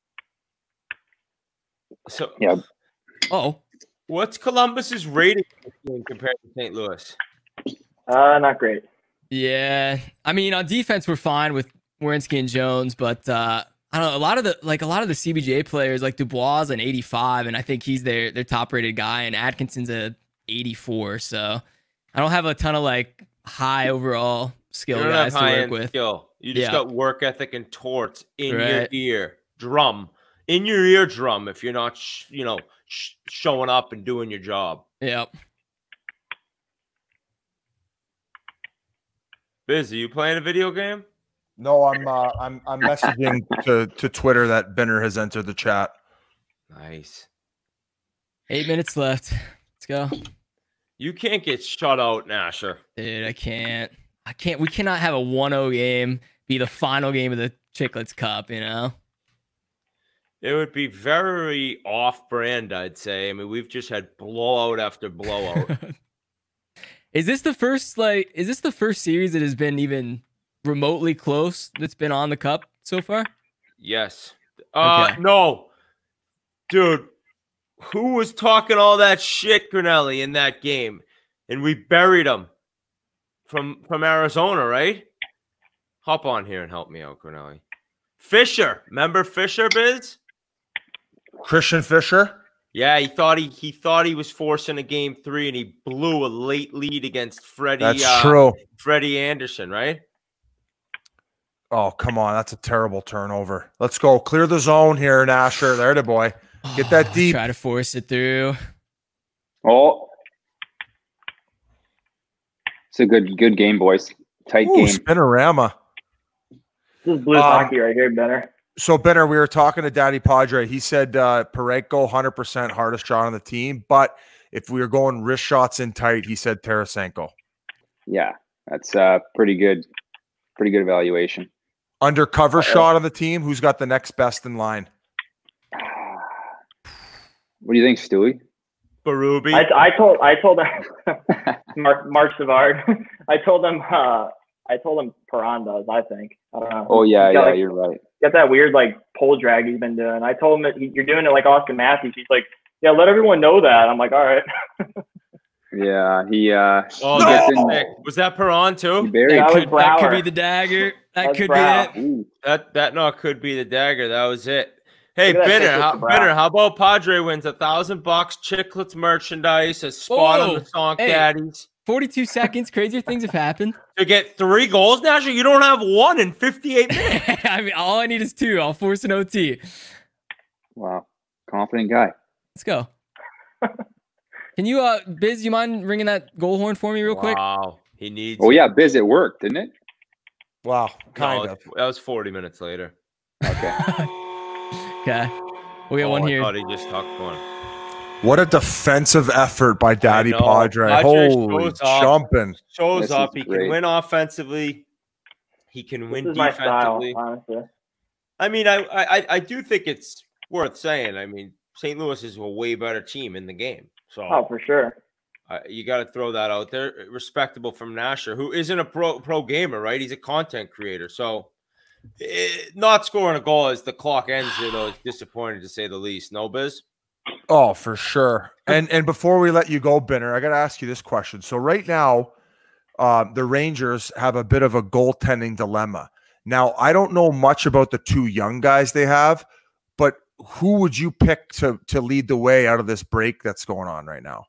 So, Yeah. Oh, what's Columbus's rating compared to Saint Louis? Uh, not great. yeah. I mean, on defense, we're fine with Werenski and Jones, but uh, I don't know. A lot of the like a lot of the C B J players, like Dubois, is an eighty-five, and I think he's their their top rated guy, and Atkinson's a eighty-four. So I don't have a ton of like high overall skill You don't guys have to work high-end with. skill. You just Yeah. got work ethic and torts in your Right. ear drum, in your eardrum. If you're not, sh- you know, sh- showing up and doing your job. Yep. Biz, are you playing a video game? No, I'm uh, I'm I'm messaging to to Twitter that Benner has entered the chat. Nice. Eight minutes left. Let's go. You can't get shut out, Nasher. Dude, I can't. I can't. We cannot have a one oh game be the final game of the Chicklets Cup, you know? It would be very off-brand, I'd say. I mean, we've just had blowout after blowout. Is this the first, like, is this the first series that has been even remotely close that's been on the Cup so far? Yes. Uh, Okay. no. Dude, who was talking all that shit, Grinelli, in that game? And we buried him from from Arizona, right? Hop on here and help me out, Grinelli. Fisher. Remember Fisher, Biz? Christian Fisher. Yeah, he thought he he thought he was forcing a game three, and he blew a late lead against Freddie. That's uh, true. Freddie Anderson, right? Oh, come on. That's a terrible turnover. Let's go. Clear the zone here, Nasher. There, the boy. Get that Oh, deep. Try to force it through. Oh, it's a good good game, boys. Tight Ooh, game. spinorama. This is Blues Um, hockey right here, Benner. So, Benner, we were talking to Daddy Padre. He said uh, Pareko, one hundred percent hardest shot on the team. But if we were going wrist shots in tight, he said Tarasenko. Yeah, that's uh pretty good. Pretty good evaluation. Undercover shot on the team. Who's got the next best in line? What do you think, Stewie? Berube. I, I told I told him Mark Mark Savard. I told him uh, I told him Perron does. I think I don't know. Oh yeah, He's yeah, got, like, you're right. got that weird like pole drag he's been doing. I told him that he, you're doing it like Austin Matthews. He's like, yeah, let everyone know that. I'm like, all right. Yeah, he uh oh, he that's gets in- sick. Was that Perron he too? buried. That That was could, that could be Brower. the dagger. That That's could Brower. be it. Ooh, That that no could be the dagger. That was it. Hey, Look at that Binner, picture how, for Brown. Binner, how about Padre wins a thousand bucks, Chicklets merchandise, a spot on Whoa. the Sonk Hey. Daddies forty-two seconds. Crazier things have happened. to get three goals? Now you don't have one in fifty-eight minutes. I mean, all I need is two. I'll force an O T. wow, confident guy. Let's go. Can you, uh, Biz, you mind ringing that goal horn for me real quick? Wow, he needs. Oh yeah, Biz, it worked, didn't it? Wow, No, kind of. that was forty minutes later. Okay. Okay. We got Oh, one I here. thought he just tucked one. What a defensive effort by Daddy know. Padre. Padre Holy shows up. jumping. Shows This up. is He can great. win offensively. He can This win is my style, defensively. honestly. I mean, I, I I do think it's worth saying. I mean, Saint Louis is a way better team in the game. So Oh, for sure. uh, you got to throw that out there. Respectable from Nasher, who isn't a pro pro gamer, right? He's a content creator. So eh, not scoring a goal as the clock ends, you know, it's disappointing to say the least. No, Biz? Oh, for sure. And and before we let you go, Benner, I got to ask you this question. So right now, uh, the Rangers have a bit of a goaltending dilemma. Now, I don't know much about the two young guys they have, but who would you pick to to lead the way out of this break that's going on right now?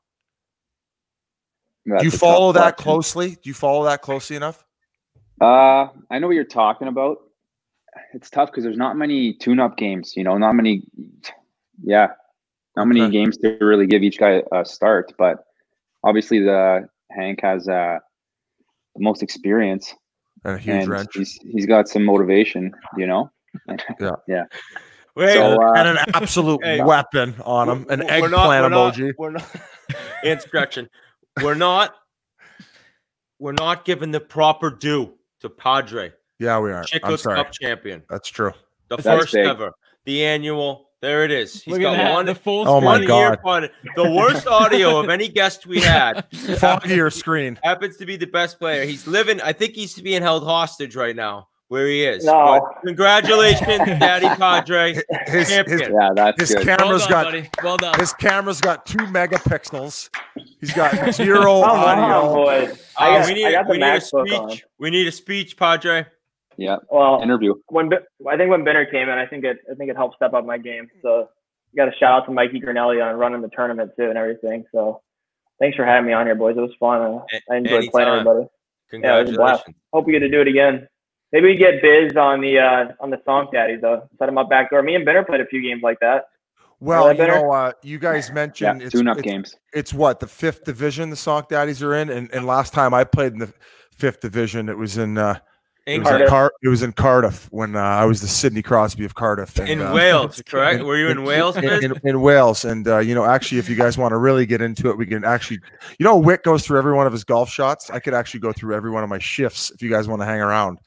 That's Do you a tough follow that question. closely? Do you follow that closely enough? Uh, I know what you're talking about. It's tough because there's not many tune-up games. You know, not many. Yeah, not many Okay. games to really give each guy a start, but obviously the Hank has uh, the most experience, And a huge and wrench. he's he's got some motivation, you know. Yeah. yeah. Wait, So, uh, and an absolute Hey. weapon on him. An we're eggplant not, we're not- emoji. We're not, and stretching. We're not. We're not giving the proper due to Padre, Yeah, we are. I'm Chicos sorry. Cup champion, That's true. the That's first big. ever, the annual. There it is. He's Look got at that. one. The full Oh my one screen. God. year pod. The worst audio of any guest we had. Foggier screen. Happens to be the best player. He's living. I think he's being held hostage right now, where he is. No. But congratulations, Daddy Padre. His, his, Champion. Yeah, that's his good. Well camera's done, got buddy. Well done. his camera's got two megapixels. He's got zero Come on, audio. boys. I Uh, got, we need, I got the we need a MacBook on. speech. We need a speech, Padre. Yeah, Well, interview. when Bi- I think when Binner came in, I think it I think it helped step up my game. So you got to shout out to Mikey Granelli on running the tournament too and everything. So thanks for having me on here, boys. It was fun. I, I enjoyed playing Anytime. everybody. Yeah, it was a blast. Congratulations. Hope we get to do it again. Maybe we get Biz on the uh, on the Song Daddies though. Set him up back door. Me and Binner played a few games like that. Well, that you better? know, uh, you guys Yeah, mentioned it's, tune-up it's, games. it's what, the fifth division the Sock Daddies are in, and, and last time I played in the fifth division, it was in uh, it was in, Cardiff. Car- it was in Cardiff when uh, I was the Sidney Crosby of Cardiff. And, In uh, Wales, correct? Were you in Wales? in, Biz? in, in Wales, and uh, you know, actually, if you guys want to really get into it, we can actually, you know, Wick goes through every one of his golf shots. I could actually go through every one of my shifts if you guys want to hang around.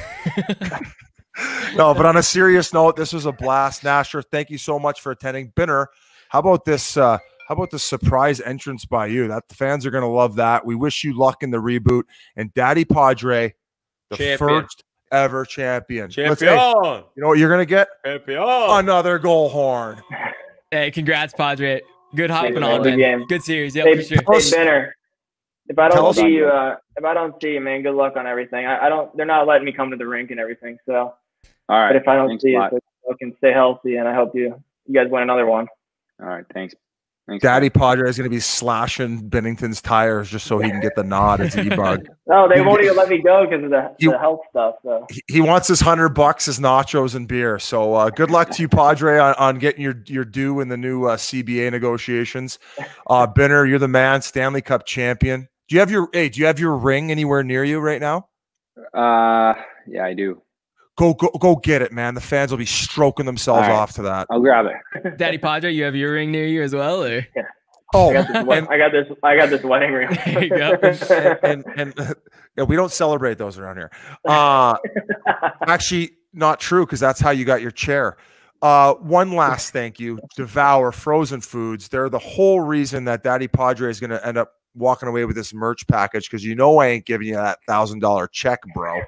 No, but on a serious note, this was a blast. Nasher, thank you so much for attending. Binner, how about this? Uh, how about the surprise entrance by you? That the fans are going to love that. We wish you luck in the reboot. And Daddy Padre, the Champion. first ever champion. Let's- Champion. hey, you know what you're going to get? Champion. Another goal horn. Hey, congrats, Padre. Good hopping man. on, Good man. game. Good series. Yeah, Hey, for sure. hey Binner, if I Tell don't us- see you, uh, if I don't see you, man, good luck on everything. I, I don't. They're not letting me come to the rink and everything. So, All right. but if I don't Thanks see a you, lot. so you can stay healthy, and I hope you you guys win another one. All right. Thanks. Thanks. Daddy man. Padre is going to be slashing Bennington's tires just so he can get the nod as E-Bug. No, they You- won't even let me go because of the, You- the health stuff. So He, he wants his hundred bucks, his nachos and beer. So uh, good luck to you, Padre, on, on getting your your due in the new uh, C B A negotiations. Uh, Binner, you're the man, Stanley Cup champion. Do you have your hey? Do you have your ring anywhere near you right now? Uh, yeah, I do. Go go go get it, man. The fans will be stroking themselves All right. off to that. I'll grab it. Daddy Padre, you have your ring near you as well, or Oh, I got this. wed- and, I got this. I got this wedding ring. There you go. and, and, and yeah, we don't celebrate those around here. Uh, actually, not true because that's how you got your chair. Uh, one last thank you, Devour Frozen Foods. They're the whole reason that Daddy Padre is going to end up walking away with this merch package because you know I ain't giving you that thousand dollar check, bro.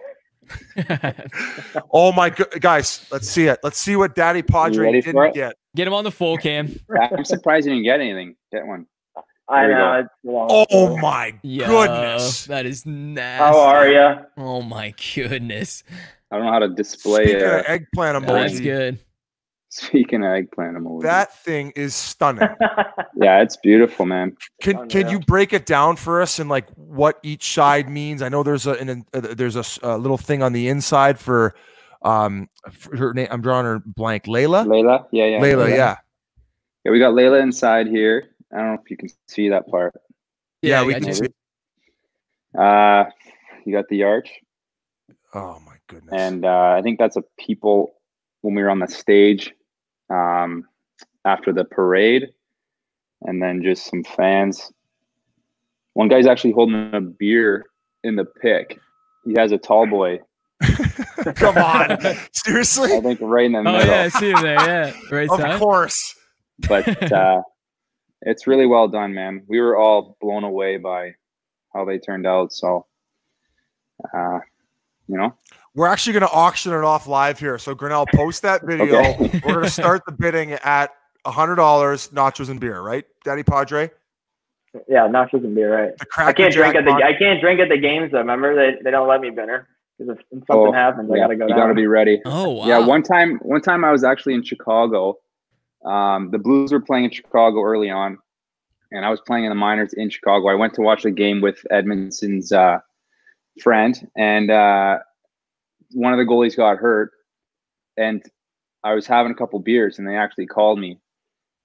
Oh my god, guys, let's see it. Let's see what Daddy Padre ready for didn't it? get. get him on the full cam. I'm surprised you didn't get anything. Get one. I There we know. go. It's a long Oh story. my Yo, goodness. that is nasty. How are you? Oh my goodness. I don't know how to display. Speaking Uh, of eggplant That's emoji, good. speaking of eggplant emoji. that thing is stunning. yeah, it's beautiful, man. Can can you break it down for us and like what each side means? I know there's a an, uh, there's a, s- a little thing on the inside for um for her name. I'm drawing her blank. Layla. Layla. Yeah, yeah. Layla. Yeah. Yeah, we got Layla inside here. I don't know if you can see that part. Yeah, I we got can you. see. Uh, you got the arch, Oh my goodness. and uh, I think that's a people when we were on the stage um, after the parade, and then just some fans. One guy's actually holding a beer in the pick. He has a tall boy, Come on. Seriously? I think, right in the Oh middle. yeah, I see him there. Yeah, right Of side. course. But uh, it's really well done, man. We were all blown away by how they turned out. So, uh, you know, We're actually going to auction it off live here. So Grinnell, post that video. Okay. We're going to start the bidding at a hundred dollars, nachos and beer, right, Daddy Padre? Yeah, nachos and beer, right? The I can't drink at the. Jack I can't drink at the games though. Remember, they they don't let me Binner because if something Oh, happens, I yeah, gotta go you down. got to be ready. Oh wow. Yeah, one time, one time I was actually in Chicago. Um, the Blues were playing in Chicago early on, and I was playing in the minors in Chicago. I went to watch the game with Edmondson's uh, friend, and uh, one of the goalies got hurt, and I was having a couple beers, and they actually called me,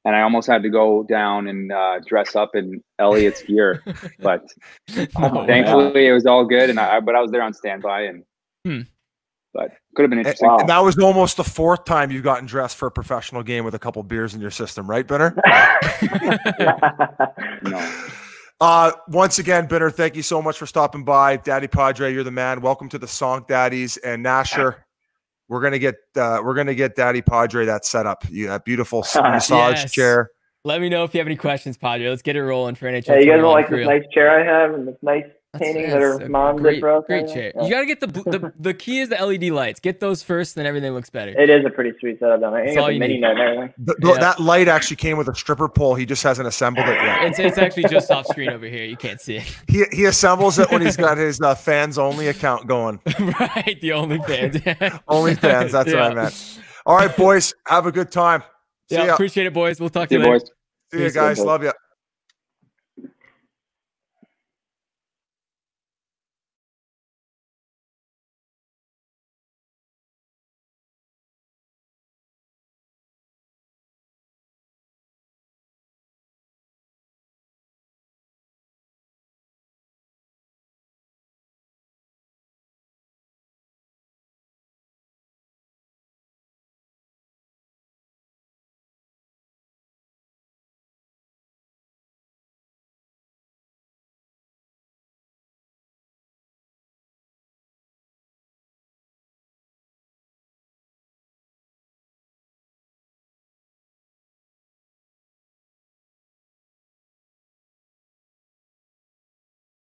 and I almost had to go down and uh, dress up in Elliot's gear, but No, thankfully it was all good. And I, but I was there on standby, and Hmm. but could have been And, interesting. and that was almost the fourth time you've gotten dressed for a professional game with a couple beers in your system, right, Binner? No. Uh, once again, Binner, thank you so much for stopping by. Daddy Padre, you're the man. Welcome to the Sonk Daddies. And Nasher, we're gonna get uh, we're gonna get Daddy Padre that set up. You that beautiful massage Yes. chair. Let me know if you have any questions, Padre. Let's get it rolling for N H L. Yeah, you guys don't twenty-one like for this real. nice chair I have and this nice That's- painting that's that a her mom great, did for us. Great chair. Yeah. You got to get the, bl- the the key is the L E D lights. Get those first, then everything looks better. It is a pretty sweet setup down there. That's You all got the you mini need. net and everything. The- the- Yeah. That light actually came with a stripper pole. He just hasn't assembled it yet. It's it's actually just off screen over here. You can't see it. He he assembles it when he's got his uh, fans only account going. Right, the OnlyFans. Yeah. OnlyFans, that's what I Yeah. meant. All right, boys, have a good time. See Yeah, ya. appreciate it, boys. We'll talk to See you you, later. boys. See you Peace, guys. boys. Love you.